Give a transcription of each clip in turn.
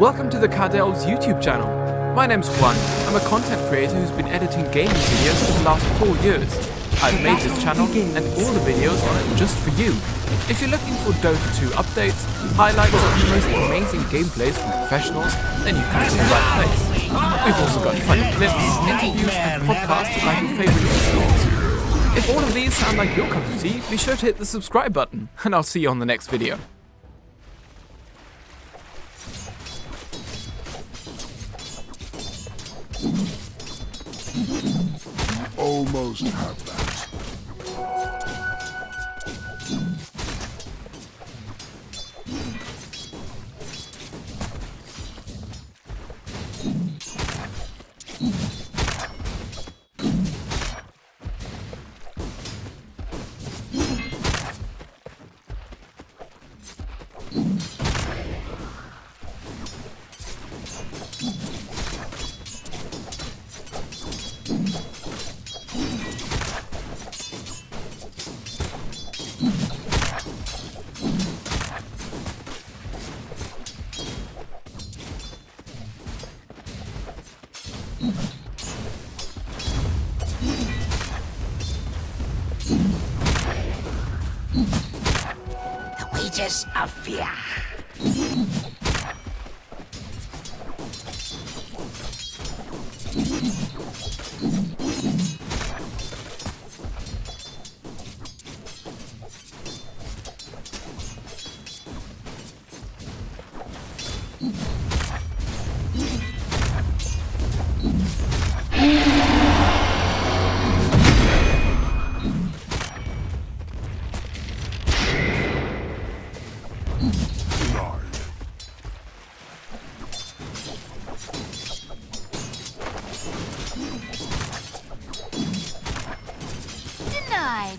Welcome to the Cardel's YouTube channel. My name's Juan. I'm a content creator who's been editing gaming videos for the last 4 years. I've made this channel and all the videos on it just for you. If you're looking for Dota 2 updates, highlights and the most amazing gameplays from professionals, then you've come to the right place. We've also got funny clips, interviews and podcasts like your favorite esports. If all of these sound like your cup of tea, be sure to hit the subscribe button, and I'll see you on the next video. Almost have that. The wages of fear. Denied.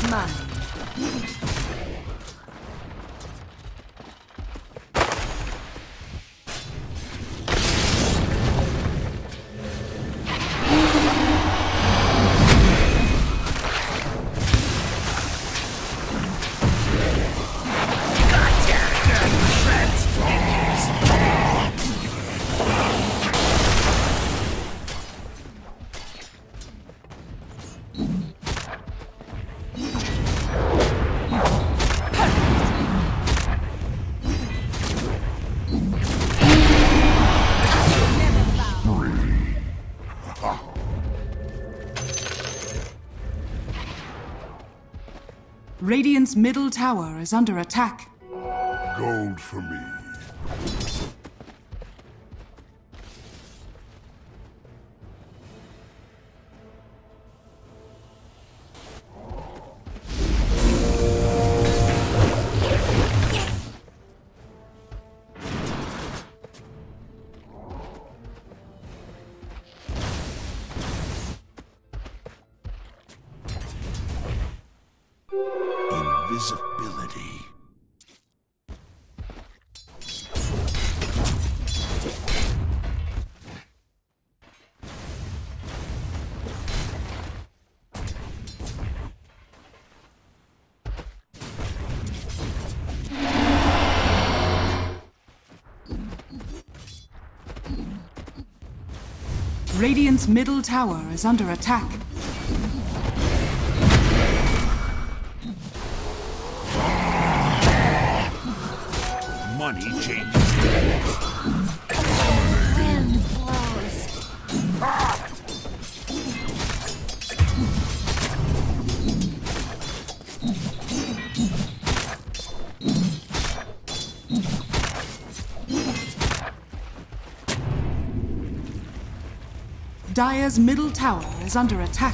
mine. Radiant's middle tower is under attack. Gold for me. Invisibility. Radiant's middle tower is under attack. Money changes. Wind blows. Dire's middle tower is under attack.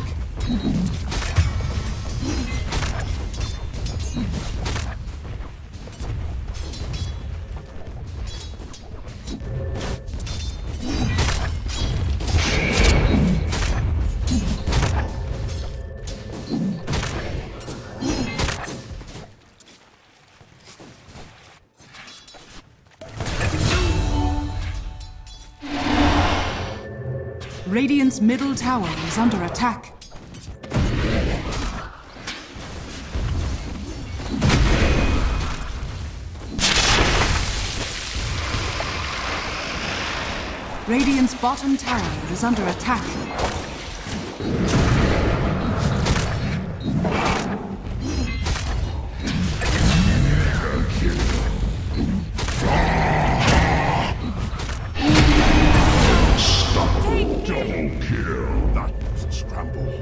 Radiant's middle tower is under attack. Radiant's bottom tower is under attack. Double kill. That was a scramble.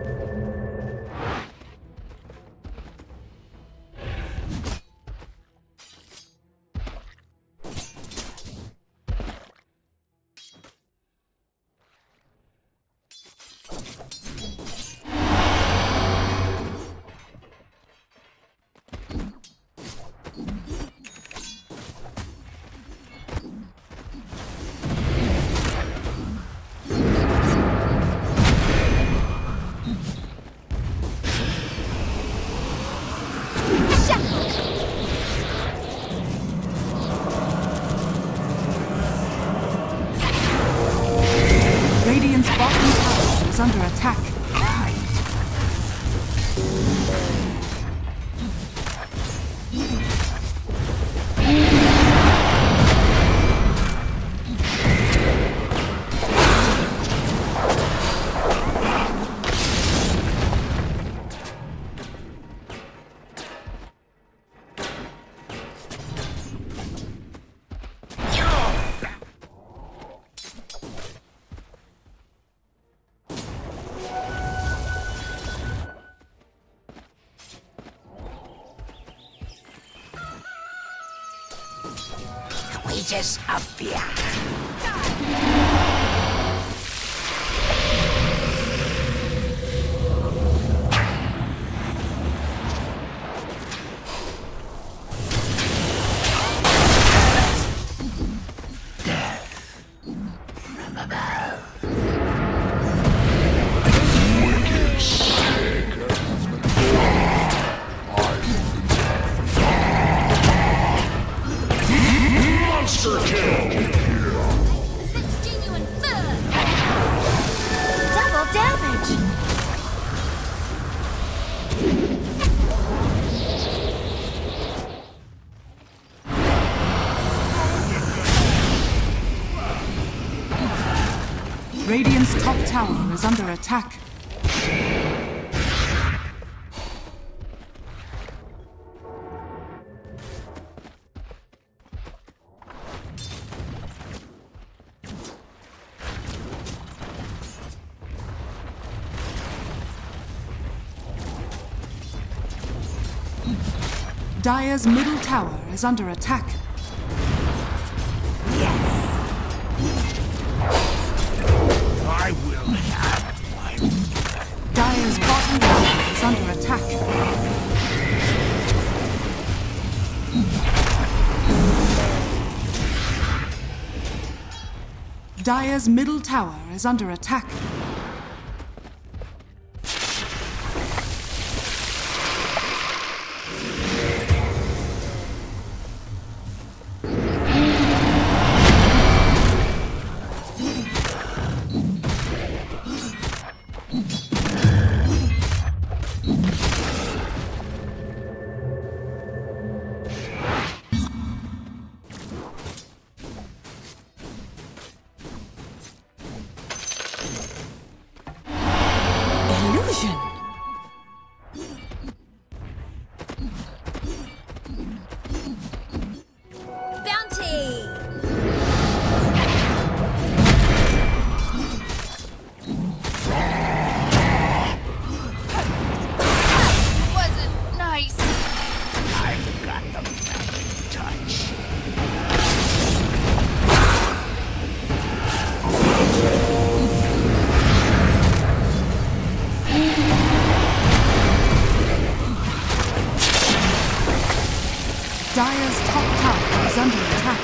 Radiant's bottom tower is under attack. Wages of fear. Wicked sick. That's genuine fur! Double damage! Radiant's top tower is under attack. Dire's middle tower is under attack. I will have my Dire's bottom tower is under attack. Dire's middle tower is under attack. Dire's top tower is under attack.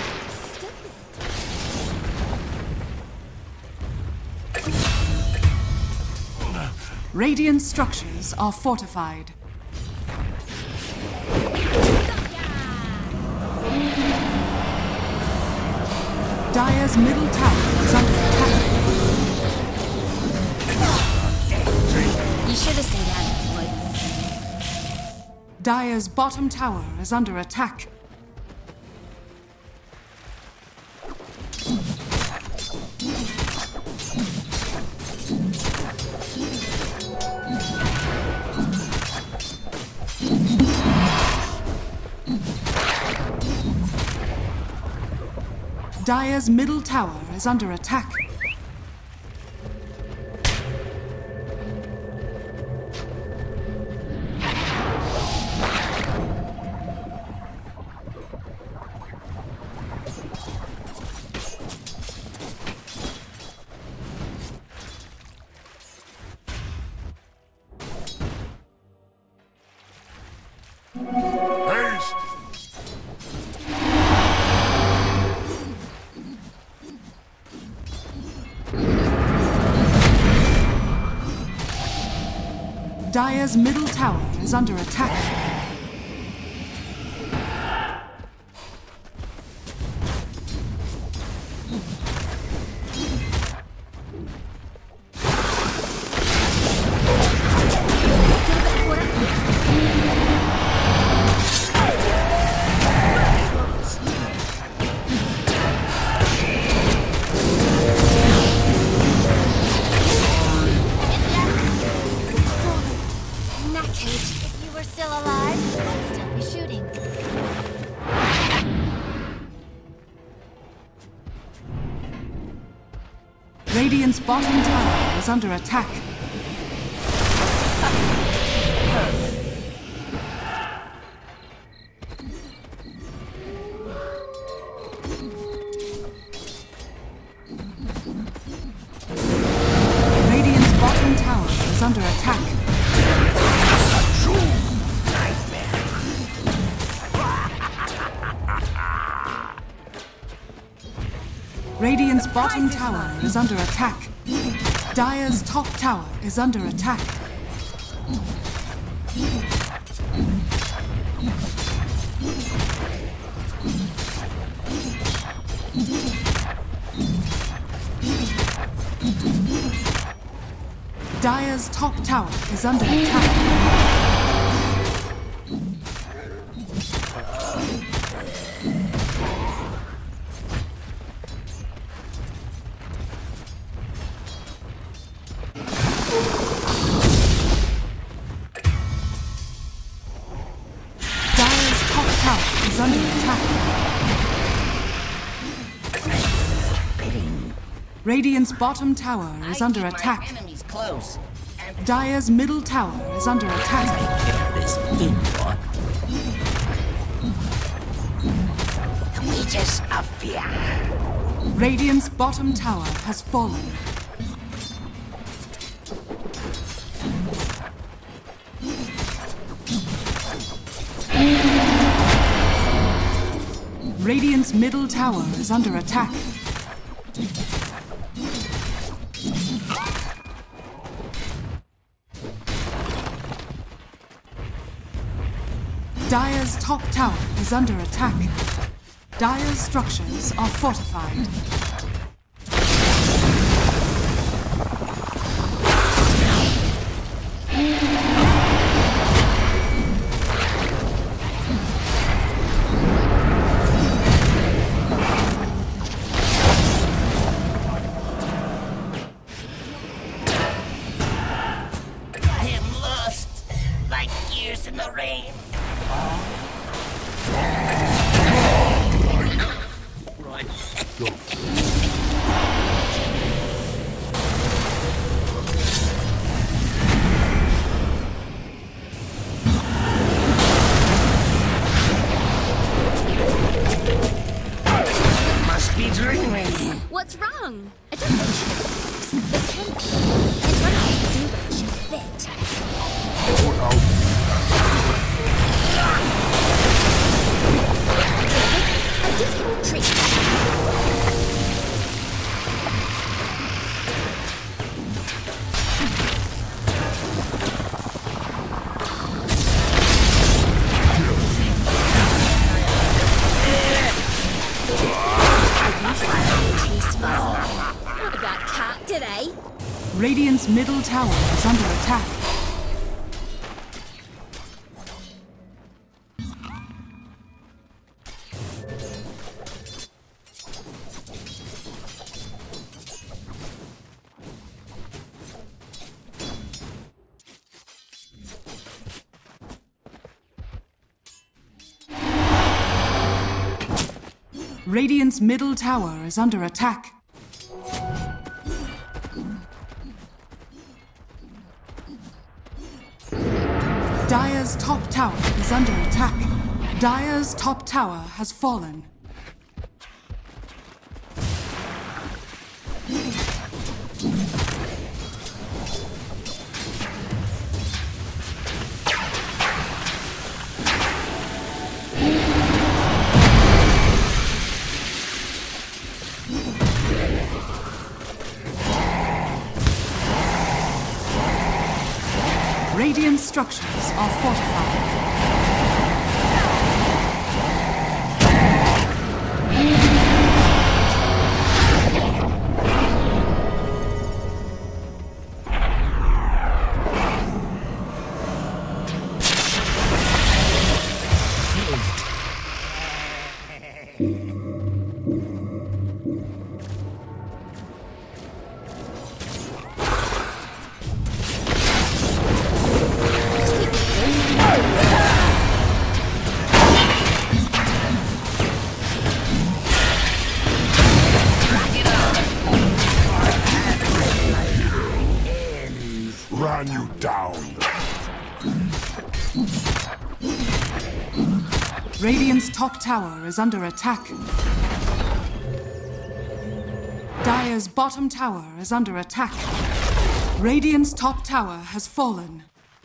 Radiant structures are fortified. Dire's middle tower is under attack. You should have stayed out of the woods. Dire's bottom tower is under attack. Dire's middle tower is under attack. haste. Dire's middle tower is under attack. If you were still alive, I'd still be shooting. Radiant's bottom tower is under attack. Radiant's bottom tower is under attack. Radiant's bottom tower is under attack. Dire's top tower is under attack. Dire's top tower is under attack. Dire's top tower is under attack. Radiant's bottom tower is under attack. Enemies close. Dire's middle tower is under attack. This thing, what? The wages of fear. Radiant's bottom tower has fallen. Radiant's middle tower is under attack. Dire's top tower is under attack. Dire's structures are fortified. I am lost, like years in the rain. Must be dreaming. What's wrong? I don't think she works. It can be. It's what I do when she fit. A difficult treat. What about cat today? Radiant's middle tower is under attack. Radiant's middle tower is under attack. Dire's top tower is under attack. Dire's top tower has fallen. Radiant structures are fortified. Run you down. Radiant's top tower is under attack. Dire's bottom tower is under attack. Radiant's top tower has fallen.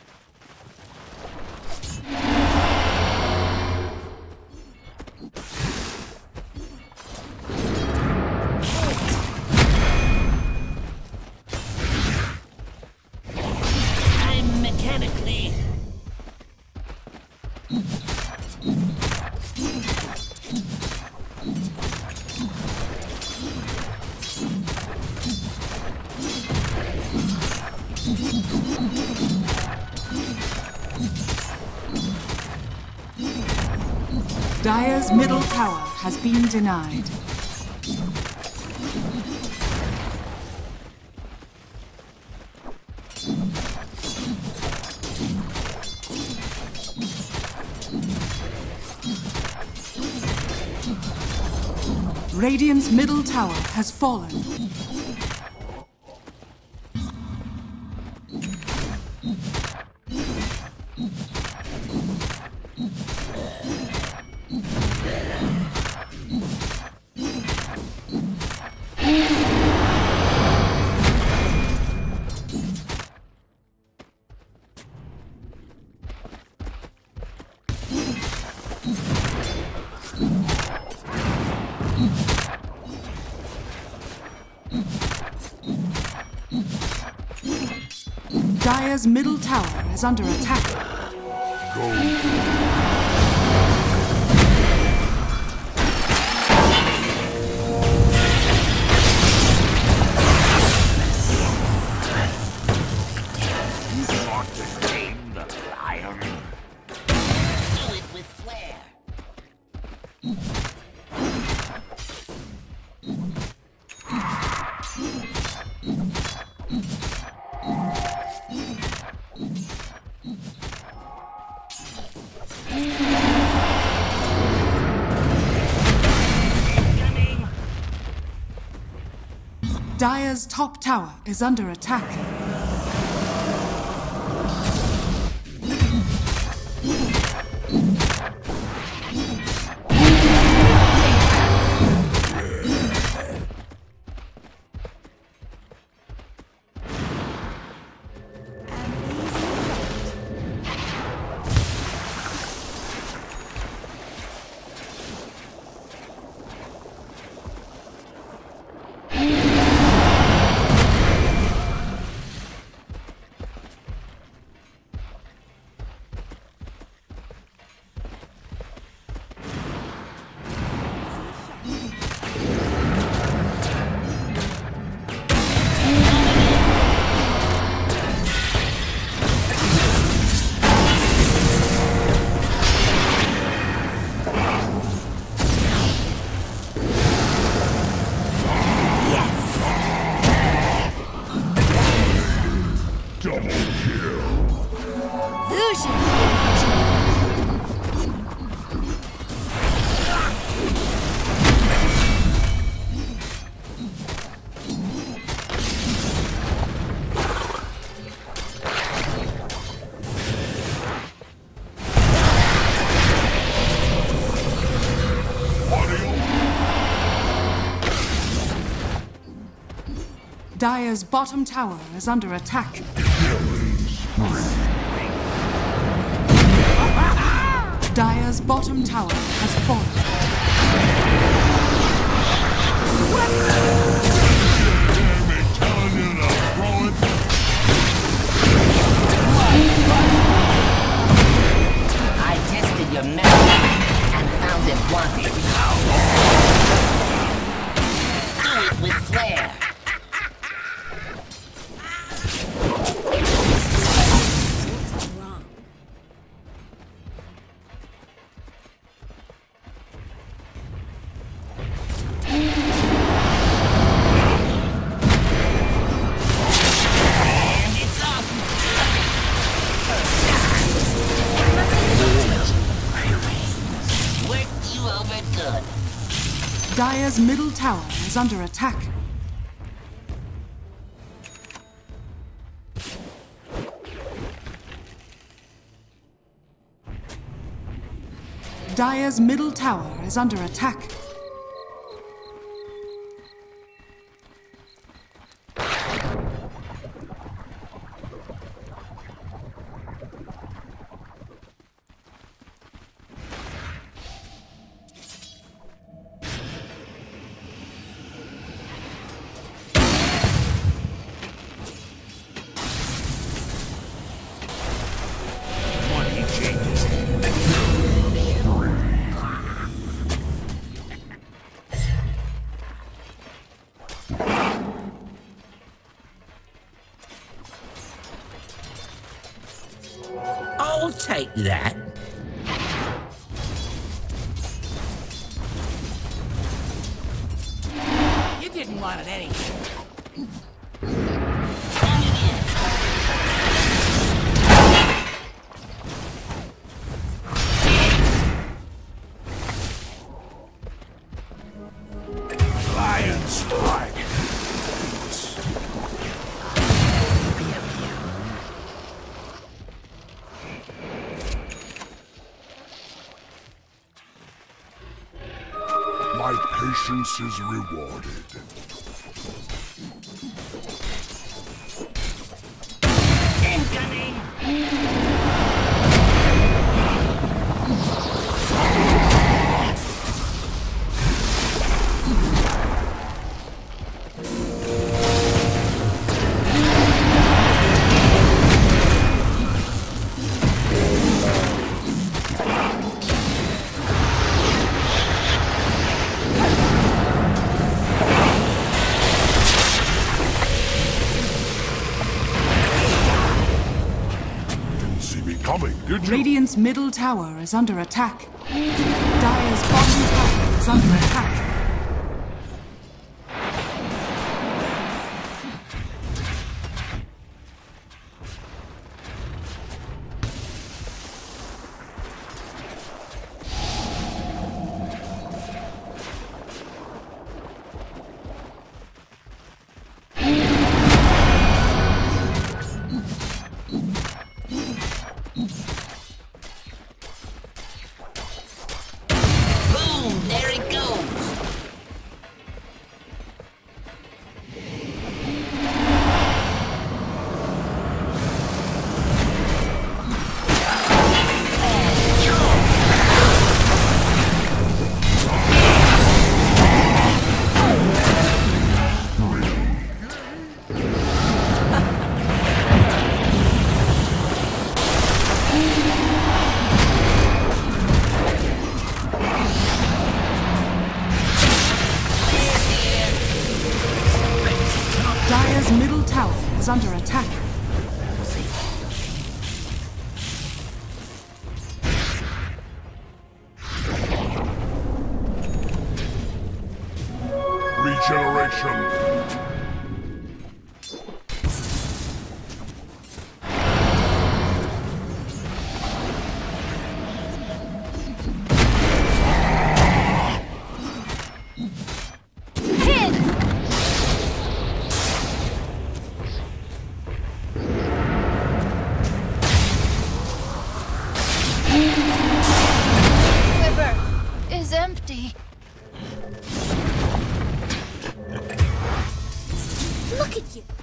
I'm mechanically. Dire's middle tower has been denied. Radiant's middle tower has fallen. Dire's middle tower is under attack. Do it with flair. Dire's top tower is under attack. Dire's bottom tower is under attack. Dire's bottom tower has fallen. I tested your metal and found it wanting. Do it with flair. Dire's middle tower is under attack. Dire's middle tower is under attack. I'll take that. Didn't want it anyway. Lion strike. My patience is rewarded. Incoming! Coming, did you? Radiant's middle tower is under attack. Dire's bottom tower is under attack. Boom! There it goes! Dire's middle tower is under attack. Regeneration. River is empty. Look at you.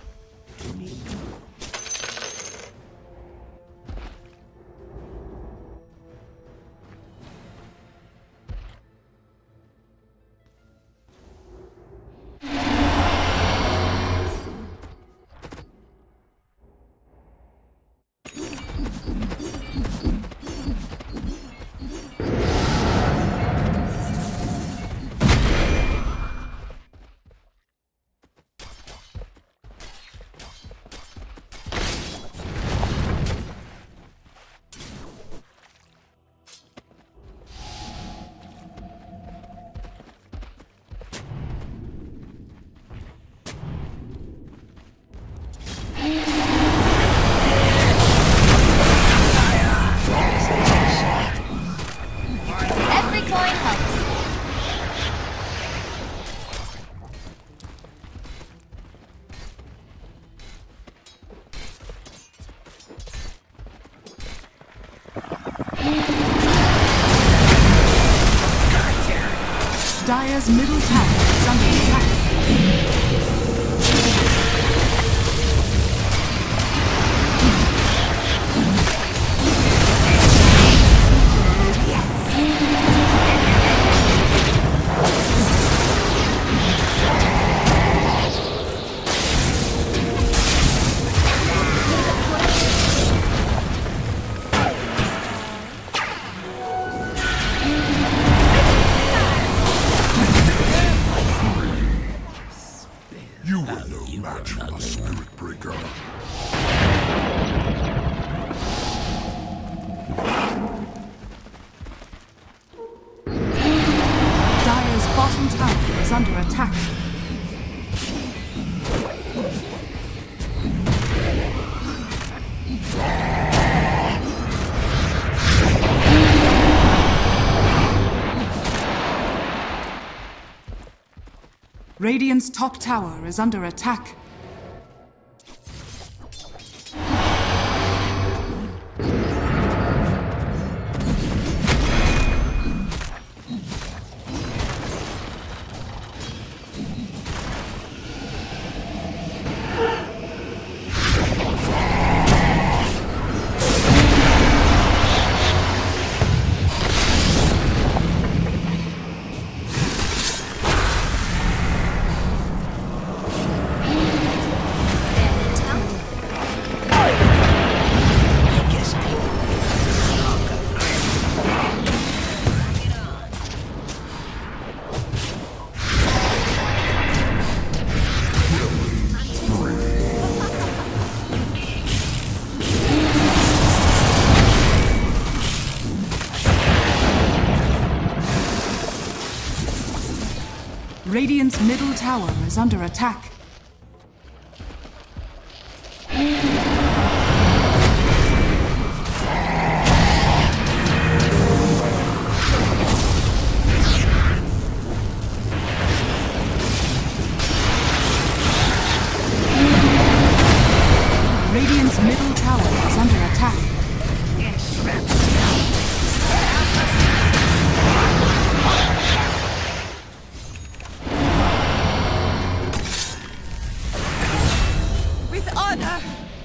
Every coin helps. Dire's middle tower is under attack. You were no match for the Spirit Breaker. Dire's bottom tower is under attack. Radiant's top tower is under attack. Radiant's middle tower is under attack. Radiant's middle tower is under attack. With honor!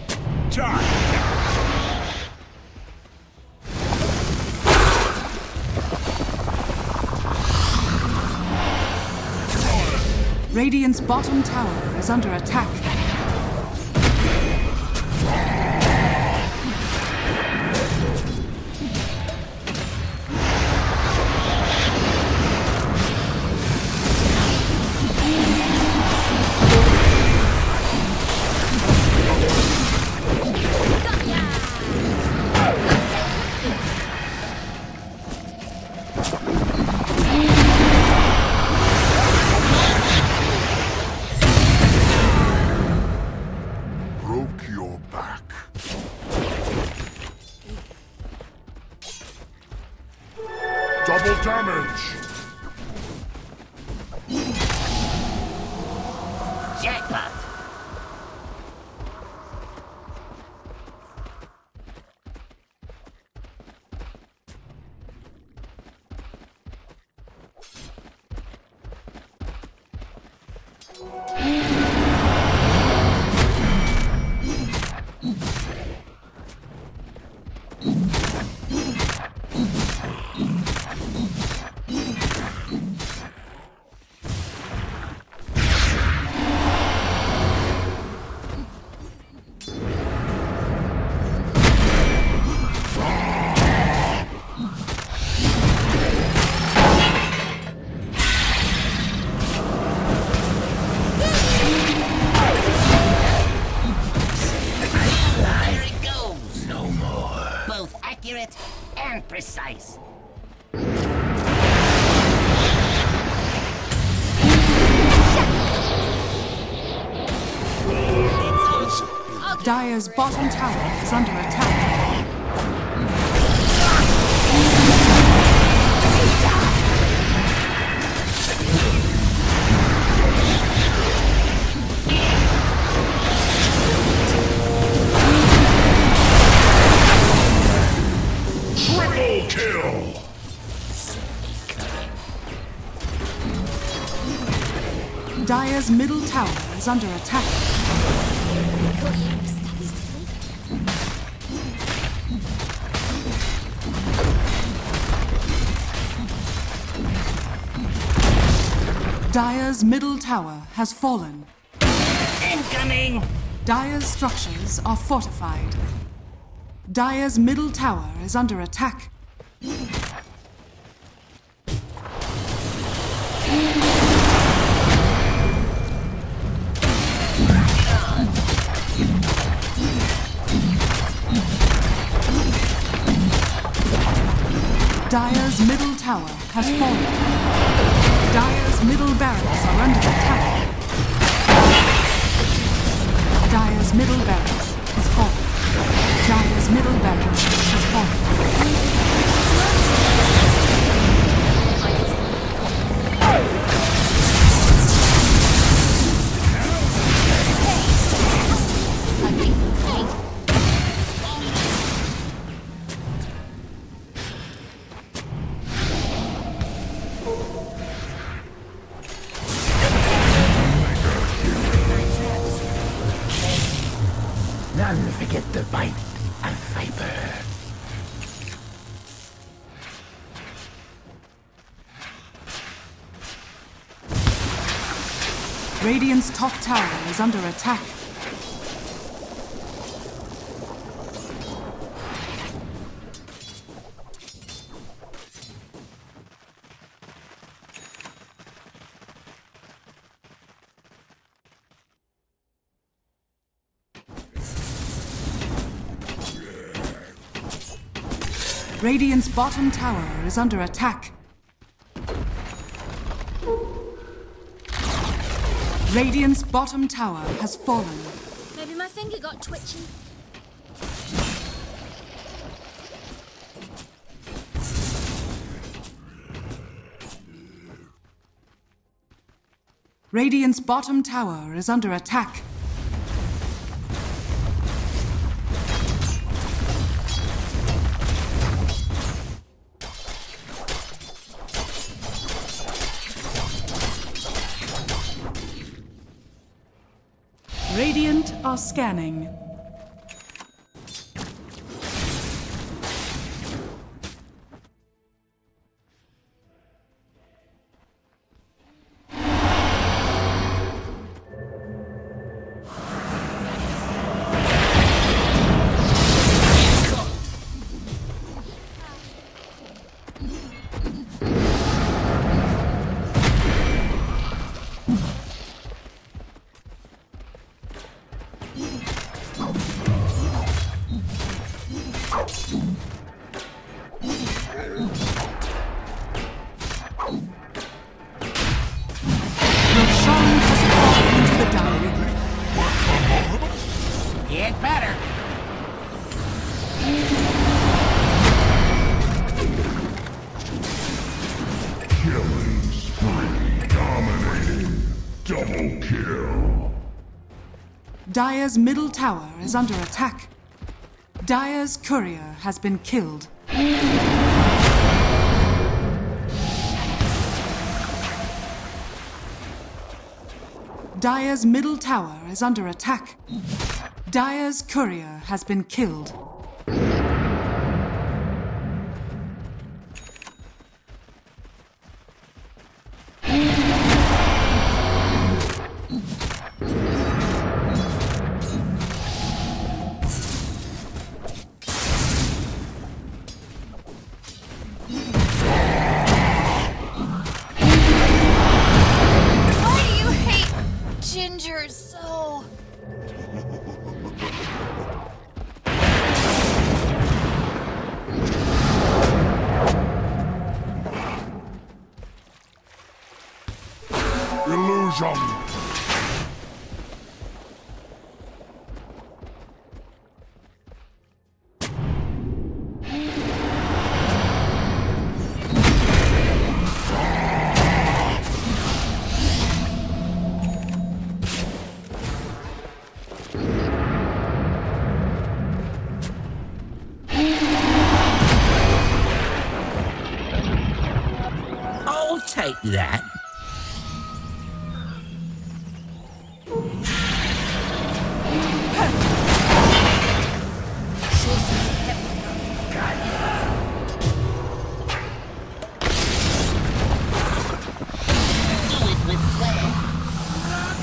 Radiant's bottom tower is under attack. Broke your back. Double damage. Jackpot! Accurate and precise. Dire's bottom tower is under attack. Triple kill. Dire's middle tower is under attack. Dire's middle tower has fallen. Incoming! Dire's structures are fortified. Dire's middle tower is under attack. Dire's middle tower has fallen. Dire's middle barracks are under attack. Dire's middle barracks has fallen. Dire's middle barracks has fallen. None forget the bite of viper. Radiant's top tower is under attack. Radiant's bottom tower is under attack. Radiant's bottom tower has fallen. Maybe my finger got twitchy. Radiant's bottom tower is under attack. Radiant are scanning. Get better. Killing spree. Dominating. Double kill. Dire's middle tower is under attack. Dire's courier has been killed. Dire's middle tower is under attack. Dire's courier has been killed. Why do you hate Ginger so? Illusion. I'll take that. Do it with swag.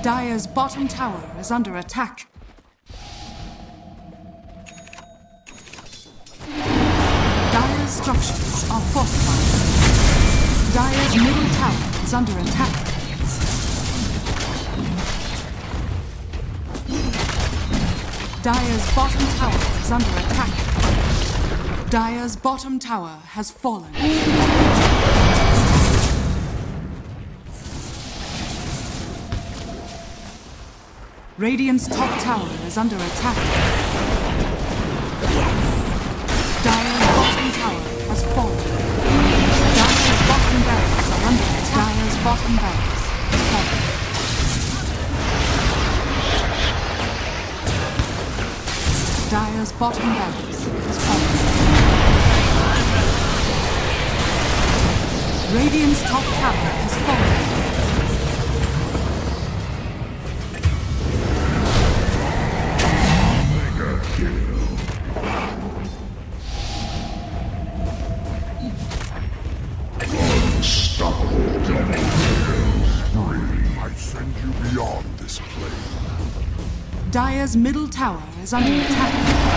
Dire's bottom tower is under attack. Dire's structures are fortified. Dire's middle tower is under attack. Dire's bottom tower is under attack. Dire's bottom tower has fallen. Radiant's top tower is under attack. Dire's bottom tower has fallen. Dire's bottom barracks are under attack. Dire's bottom barracks has fallen. Dire's bottom barracks has fallen. Radiant's top tower has fallen. Unstoppable double kills. I send you beyond this plane. Dire's middle tower is under attack.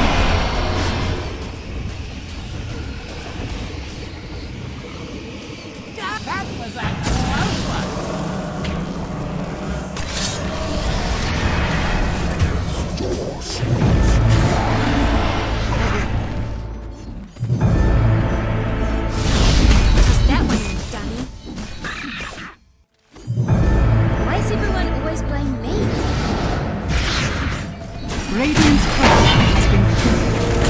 That was a close one. How's that one, dummy? Why is everyone always blaming me? Radiant's crown has been killed.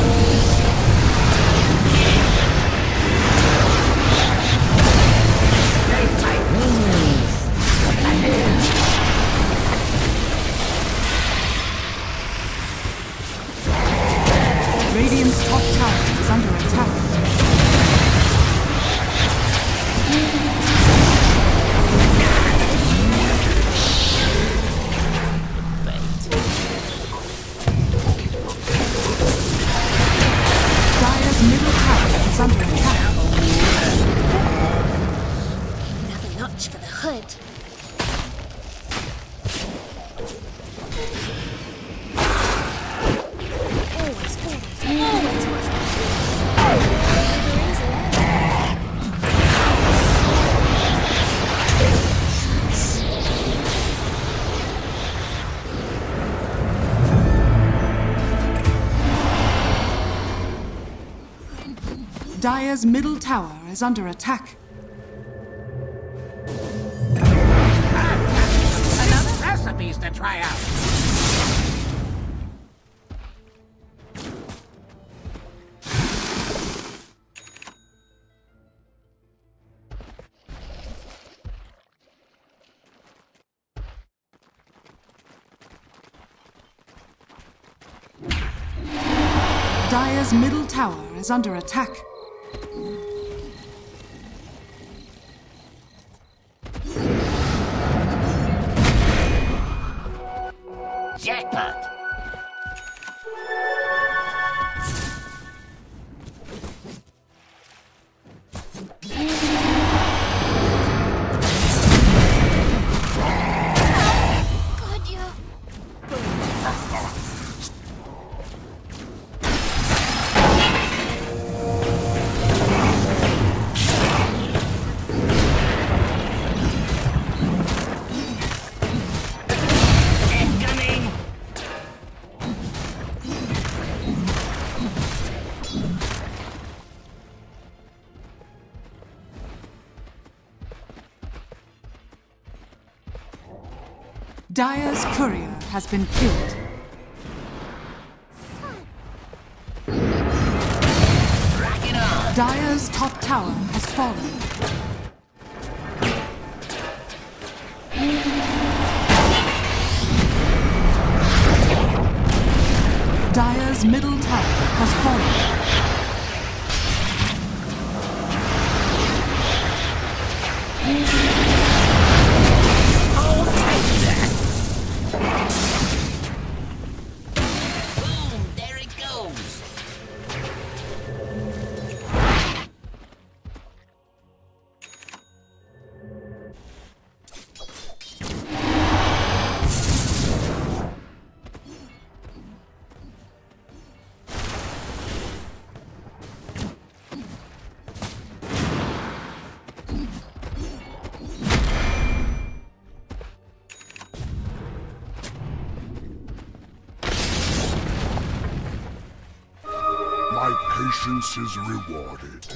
Radiant's top tower is under attack. Dire's middle tower is under attack. Another notch for the hood. Always wants to Dire's middle tower is under attack. Another recipes to try out. Dire's middle tower is under attack. Jackpot. God, you. Incoming. Dire's courier has been killed. Rock it on. Dire's top tower has fallen. Dire's middle tower has fallen. Oh, take that. Boom, there it goes. My patience is rewarded.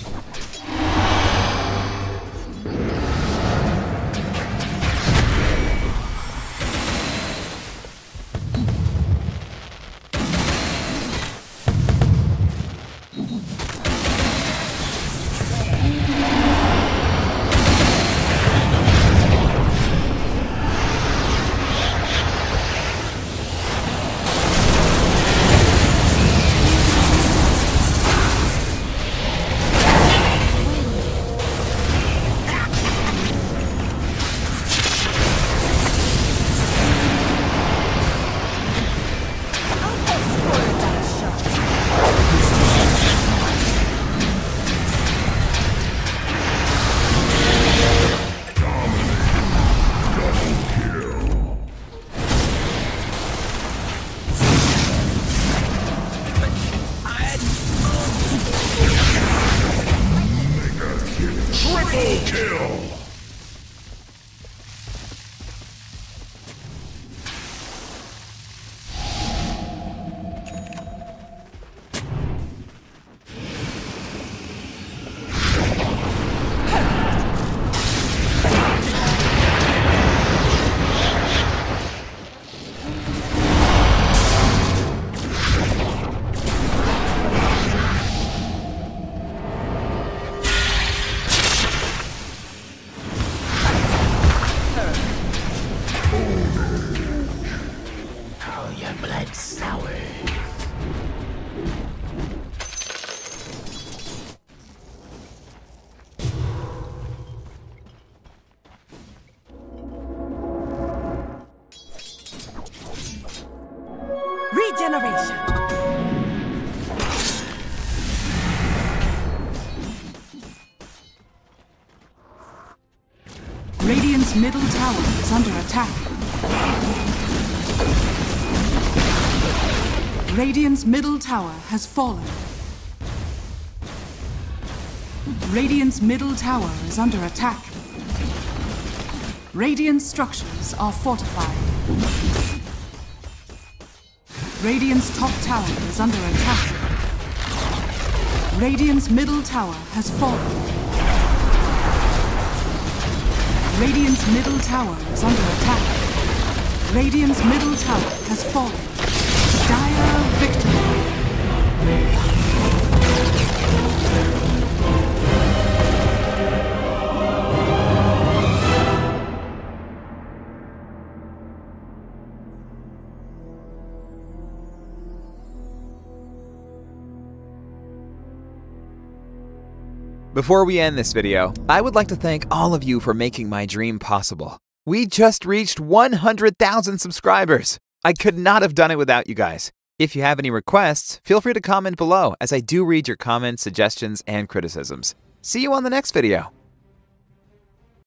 Regeneration. Radiant's middle tower is under attack. Radiant's middle tower has fallen. Radiant's middle tower is under attack. Radiant structures are fortified. Radiant's top tower is under attack. Radiant's middle tower has fallen. Radiant's middle tower is under attack. Radiant's middle tower has fallen. Dire victory. Before we end this video, I would like to thank all of you for making my dream possible. We just reached 100,000 subscribers. I could not have done it without you guys. If you have any requests, feel free to comment below, as I do read your comments, suggestions, and criticisms. See you on the next video.